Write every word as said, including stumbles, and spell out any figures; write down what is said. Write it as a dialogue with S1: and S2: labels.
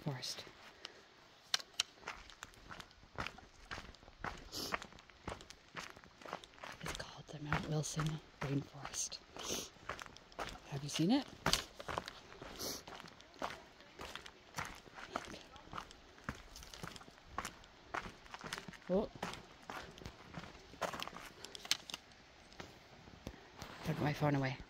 S1: rainforest. It's called the Mount Wilson Rainforest. Have you seen it? Oh. Put my phone away.